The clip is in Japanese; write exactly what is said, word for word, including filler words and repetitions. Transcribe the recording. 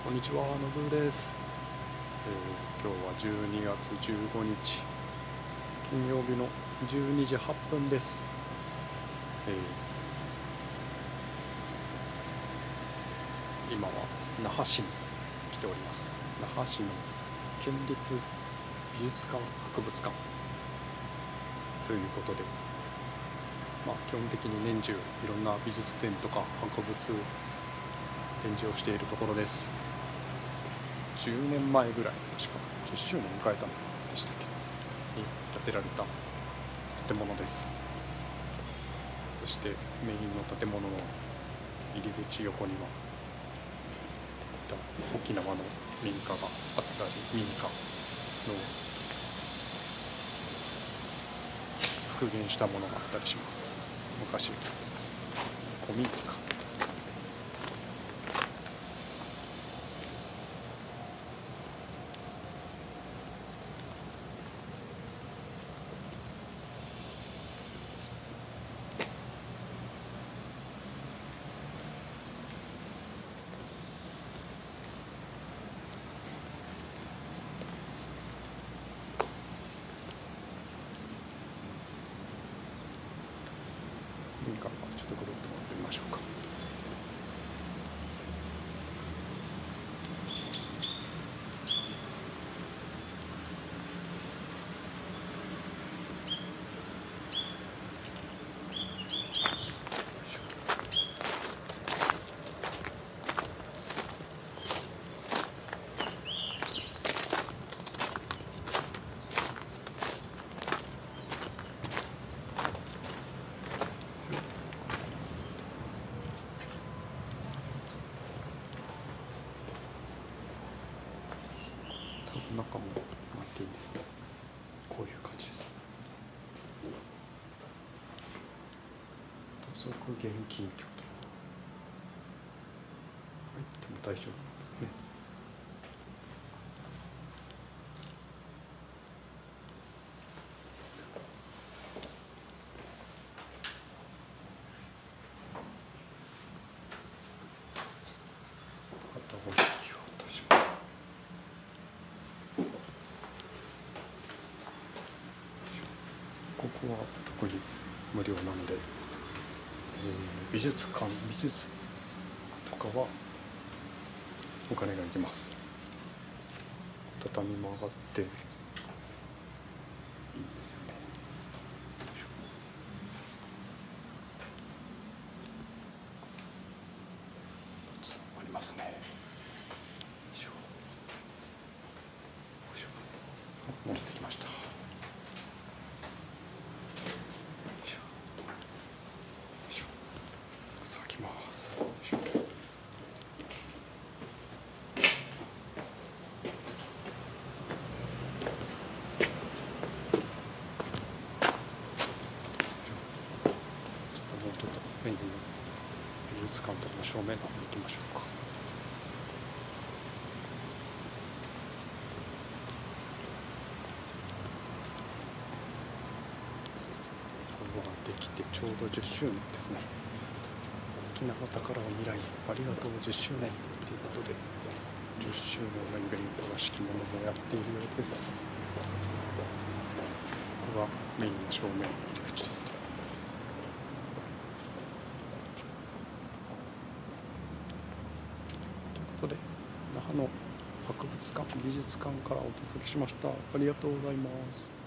こんにちは、のぶです、えー、今日はじゅうにがつじゅうごにち金曜日のじゅうにじはっぷんです、えー、今は那覇市に来ております。那覇市の県立美術館博物館ということで、まあ、基本的に年中いろんな美術展とか博物展示をしているところです。じゅうねんまえぐらい、確かじゅっしゅうねん迎えたのでしたっけに建てられた建物です。そしてメインの建物の入り口横には沖縄の民家があったり、民家の復元したものがあったりします。昔古民家民家までちょっとぐるっと回ってみましょうか。中も回っていいですね。こういう感じです。土足現金居と入っても大丈夫ですね。あとはここは特に無料なので、えー、美術館、美術とかはお金がいります。畳も上がっていいですよね。ありますね。戻ってきました。開きます。メインの美術館とかの正面の方に行きましょうか。ここができてちょうどじゅっしゅうねんですね。沖縄宝を未来ありがとうじゅっしゅうねんということで、じゅっしゅうねんのイベントらしきものもやっているようです。ここがメインの正面入り口ですと。ということで、那覇の博物館美術館からお届けしました。ありがとうございます。